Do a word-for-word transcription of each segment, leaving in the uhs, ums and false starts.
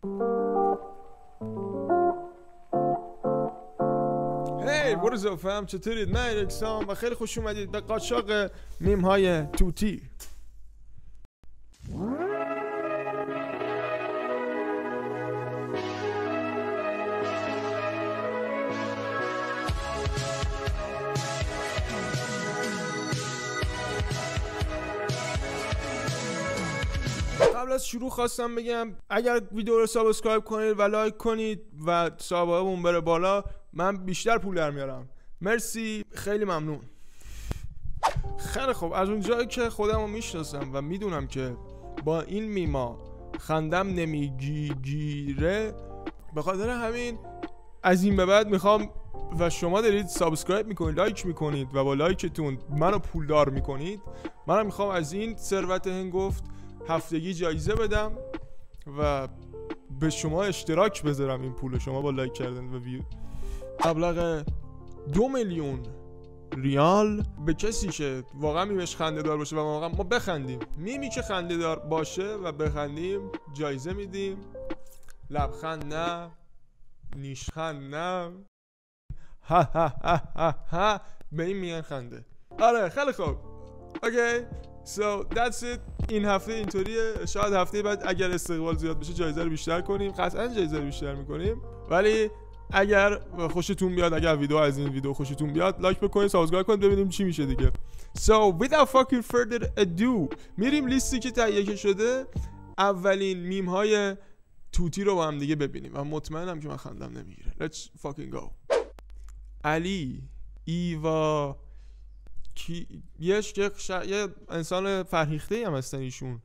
Hey, what is up fam؟ چطورید؟ من اکسام و خیلی خوش اومدید به قاچاق میم های توتی. قبل از شروع خواستم بگم اگر ویدیو رو سابسکرایب کنید و لایک کنید و سابقمون بره بالا، من بیشتر پول در میارم. مرسی، خیلی ممنون. خیلی خوب، از اون جایی که خودم رو میشناسم و میدونم که با این میما خندم نمیگیره، به خاطر همین از این به بعد میخوام و شما دارید سابسکرایب میکنید، لایک میکنید و با لایکتون منو پولدار میکنید، منم میخوام از این ثروت هنگفت هفتگی جایزه بدم و به شما اشتراک بذارم این پول شما با لایک کردن و ویو. مبلغ دو میلیون ریال به کسی که واقعا میمش خنده دار باشه و واقعا ما بخندیم، میمی که خنده دار باشه و بخندیم جایزه میدیم. لبخند نه، نیشخند نه، ها ها ها ها ها، به این میگن خنده. آره خیلی خوب. اوکی So that's it. این هفته اینطوریه. شاید هفته بعد اگر استقبال زیاد بشه جایزه رو بیشتر کنیم، قطعا جایزه رو بیشتر میکنیم. ولی اگر خوشتون بیاد، اگر ویدیو از این ویدیو خوشتون بیاد، لایک بکنید، سابسکرایب کنید، ببینیم چی میشه دیگه. So without fucking further ado میریم لیستی که تهیه شده اولین میم های توتی رو با هم دیگه ببینیم و مطمئنم که من خندم نمیگیره. Let's fucking go. علی، ایوا، کی یش که ش... یه انسان فرهیخته هم هستن ایشون.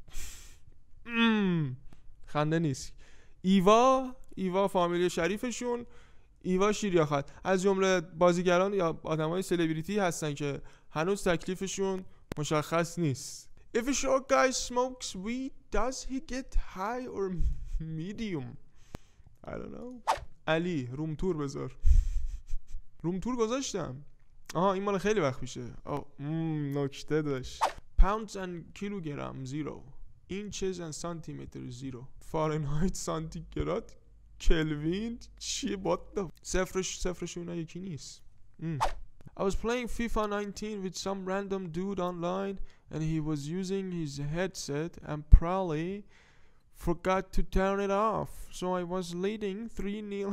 خنده نیست. ایوا، ایوا فامیلی شریفشون، ایوا شیریاخت، از جمله بازیگران یا آدمای سلبریتی هستن که هنوز تکلیفشون مشخص نیست. If a short guy smokes weed, does he get high or medium? I don't know. علی، روم تور بذار. روم تور گذاشتم. آها این مال خیلی وقت میشه. آه نکته داشت. Pounds and kilogram zero. Inches and centimeter zero. Fahrenheit سانتیگراد کلوین چیه what the صفرش صفرش اونا یکی نیست. I was playing FIFA nineteen with some random dude online and he was using his headset and probably forgot to turn it off. So I was leading three nil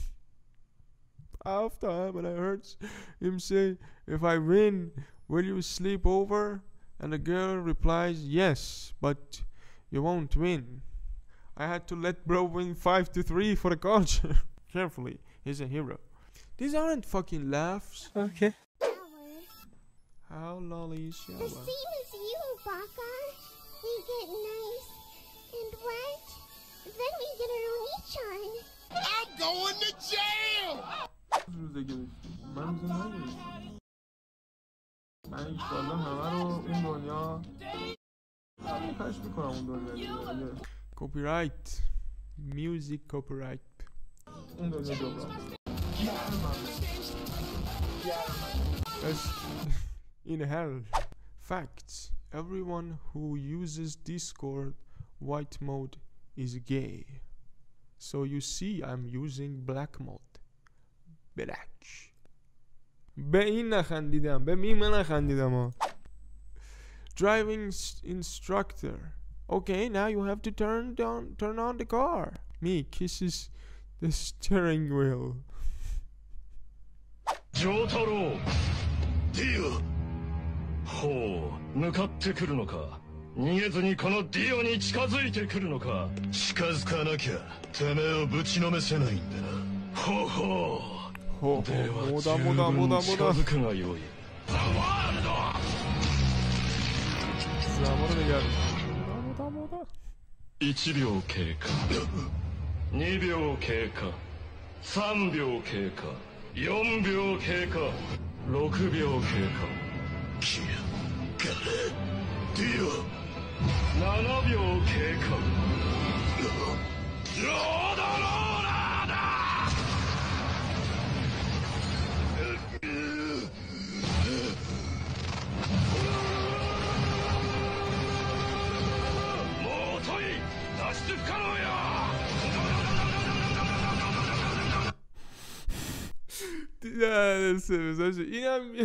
half time and I heard him say, if I win, will you sleep over? And the girl replies, yes, but you won't win. I had to let bro win five to three for the culture. Carefully, he's a hero. These aren't fucking laughs. Okay. How lolly is The same as you, Baka. We get nice and wet, then we get our leech on. I'm going to jail! من نگرفتم. من ایشالله همه رو این دنیا همه کش میکنم اون دنیا. کپی رایت، میوزیک کپی رایت اون دنیا جبران. In hell, facts, everyone who uses Discord white mode is gay. So you see I'm using black mode. Black. به این نخندیدم، به میم نخندیدم ها. Driving instructor. Okay, now you have to turn down, turn on the car. Me kisses the steering wheel. Jotaro, Dio. Ho, 向かってくるのか。逃げずにこのディオに近づいてくるのか。近づかなきゃてめえをぶちのめせないんだな。ほほう。 ほほもだもだもだもだ。 近づくがよい。ザワールド。 ザワールドやる。もだもだもだ。 いちびょう経過。にびょう経過。さんびょう経過。よんびょう経過。ろくびょう経過。キア、ガレ、ディオ。ななびょう経過。ロードローラーだ。もう遅い。脱出不可能や。 نه سه اینم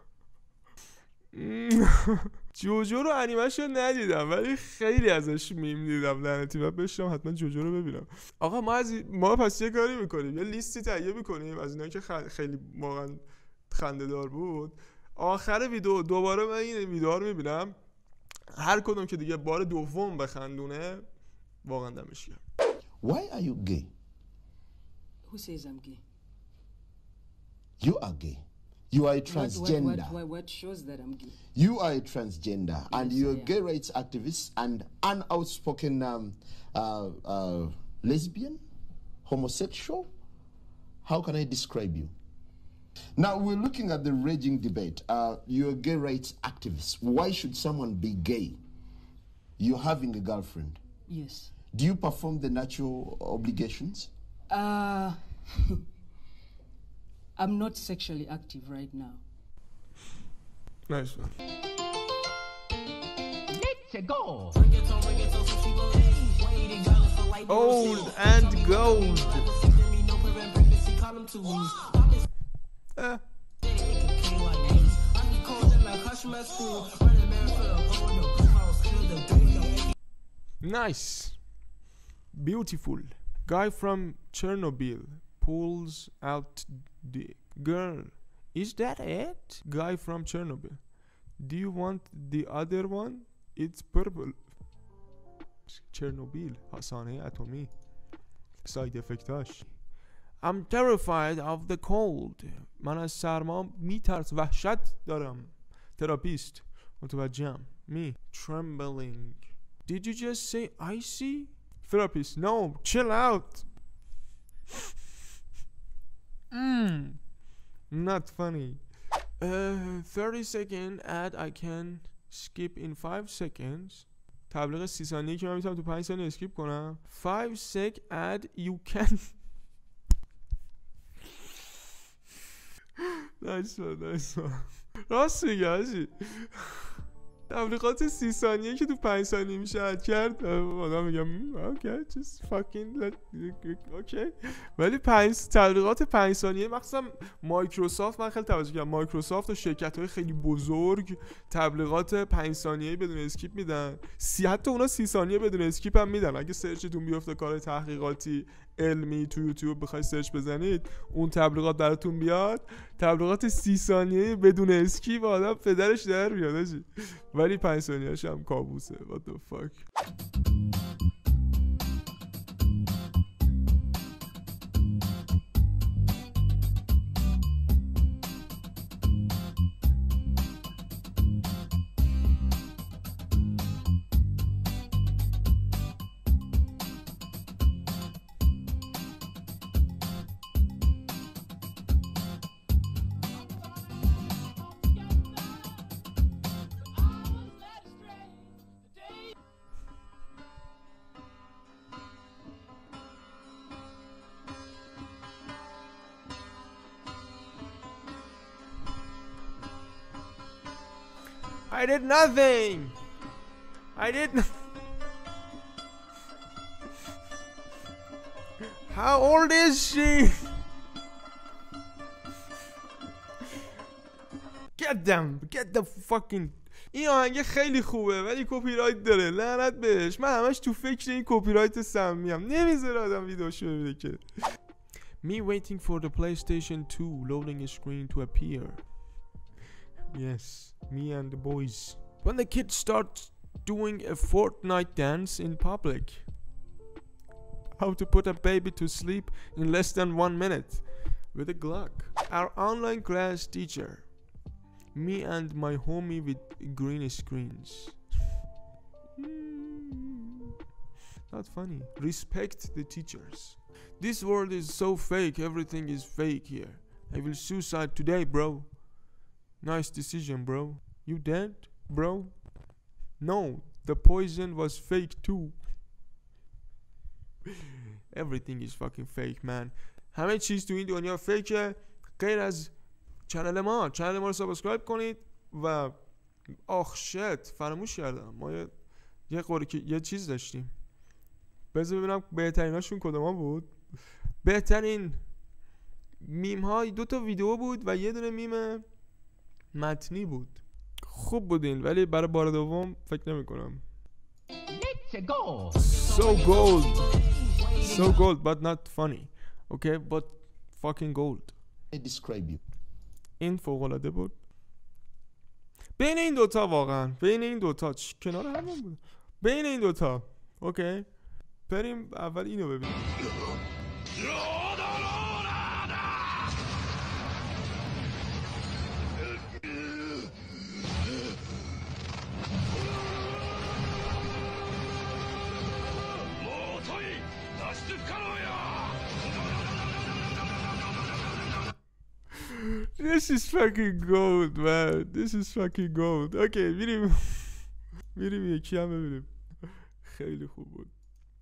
جوجو رو انیمه‌شو ندیدم ولی خیلی ازش میم دیدم لعنتی و بشم حتما جوجو رو ببینم. آقا ما از ما پس یه کاری میکنیم یه لیستی تهیه میکنیم از اینایی که خ... خیلی واقعا خنده‌دار بود. آخر ویدیو دوباره من این ویدیوها رو میبینم هر کدوم که دیگه بار دوم بخندونه واقعا دمش گرم. Why are you gay? Who says I'm gay? You are gay. You are a transgender. What, what, what, what shows that I'm gay? You are a transgender, yes, and you're a gay rights activist and an outspoken um, uh, uh, lesbian, homosexual. How can I describe you? Now we're looking at the raging debate. Uh, you're a gay rights activist. Why should someone be gay? You're having a girlfriend. Yes. Do you perform the natural obligations? Uh, I'm not sexually active right now. Nice one. Let's go. Old and gold. Uh. Nice. Beautiful. Guy from Chernobyl pulls out the girl. Is that it? Guy from Chernobyl. Do you want the other one? It's purple. Chernobyl. حسانه اتمی. Side effectاش. I'm terrified of the cold. من از سرما میترس وحشت دارم. تراپیست. متوجهم. Me. Trembling. Did you just say icy? Therapist. No. Chill out. Mm. Not funny. Uh, thirty second ad I can skip in five seconds. تبلیغ سی ثانیه که من میتونم تو پنج ثانیه اسکیپ کنم. five sec ad you can. nice one, nice one. راست میگه حاجی. تبلیغات سی ثانیه که تو پنج ثانیه میشه اد کرد آدم میگم اوکی just fucking let اوکی ولی پنج تبلیغات پنج ثانیه مخصوصا مایکروسافت من خیلی توجه کردم مایکروسافت و شرکت‌های خیلی بزرگ تبلیغات پنج ثانیه‌ای بدون اسکیپ میدن سی حتی اونا سی ثانیه بدون اسکیپ هم میدن اگه سرچتون بیفته کار تحقیقاتی علمی تو یوتیوب بخوای سرچ بزنید اون تبلیغات براتون بیاد تبلیغات سی ثانیه بدون اسکیپ آدم پدرش در بیاد ولی پنج ثانیه‌اش هم کابوسه what the fuck. I did nothing. I did. How old is she? Get them. Get the fucking. این آهنگ خیلی خوبه ولی کپی رایت داره لعنت بهش من همش تو فکر این کپی رایت سمیم نمیذاره آدم ویدیوشو ببینه که Me waiting for the PlayStation two loading screen to appear. Yes, me and the boys. When the kid starts doing a Fortnite dance in public. How to put a baby to sleep in less than one minute with a Glock. Our online class teacher. Me and my homie with green screens. Not funny. Respect the teachers. This world is so fake. Everything is fake here. I will suicide today, bro. Nice decision, bro. You dead, bro? No, the poison was fake too. Everything is fucking fake, man. همه چیز تو این دنیا فیکه غیر از چنل ما. چنل ما رو سابسکرایب کنید و آخ شت فراموش کردم ما یه یه قوری که یه چیز داشتیم. بذار ببینم بهتریناشون کدوما بود. بهترین میم های دو تا ویدیو بود و یه دونه میم متنی بود. خوب بودین ولی برای بار دوم فکر نمی کنم. So gold So gold but not funny. Okay but fucking gold. I describe you. این فوق‌العاده بود. بین این دوتا واقعا بین این دوتا چ... کنار همون بود. بین این دوتا اوکی بریم اول اینو ببینیم. This is fucking gold man. This is fucking gold. Okay میریم میریم یکی هم ببینیم. خیلی خوب بود.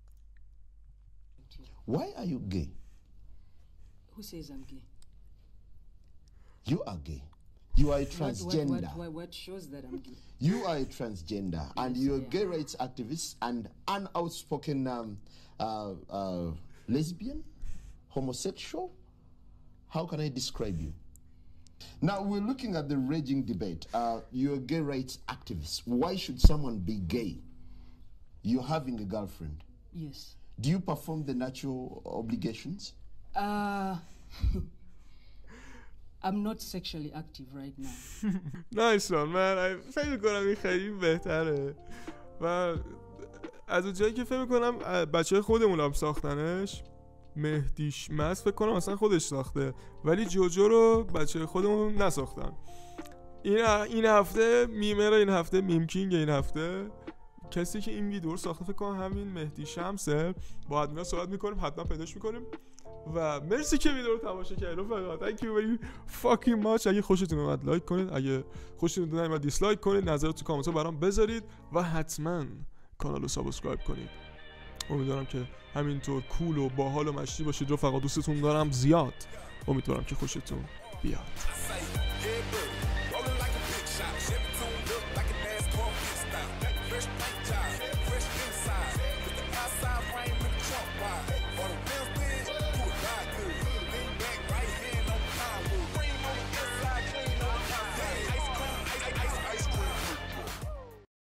Why are you gay? Who says I'm gay? You are gay. You are a What, transgender. what, what, what shows that I'm gay? You are a transgender, and Yes, you're I a gay rights activist and an outspoken um, uh, uh, lesbian, homosexual. How can I describe you? Now we're looking at the raging debate. Uh, you're a gay rights activist. Why should someone be gay? You're having a girlfriend. Yes. Do you perform the natural obligations? Uh, I'm not sexually active right now. Nice one man. I فکر میکنم این خیلی بهتره و از اون جایی که فکر میکنم بچه خودمون هم ساختنش. مهدیش مست فکر کنم اصلا خودش ساخته ولی جوجو رو بچه خودمون نساختن. این این هفته میمه رو این هفته میم کینگ این هفته کسی که این ویدیو رو ساخته فکر کنم همین مهدی شمسه. با ادمینا صحبت میکنیم حتما پیداش میکنیم و مرسی که ویدیو رو تماشا کردید رفقا. Thank you very fucking much. اگه خوشتون اومد لایک کنید، اگه خوشتون نمیاد دیسلایک کنید، نظرتون تو کامنت ها برام بذارید و حتما کانال رو سابسکرایب کنید. امیدوارم که همینطور کول و باحال و مشتی باشید رفقا. دوستتون دارم زیاد. امیدوارم که خوشتون بیاد.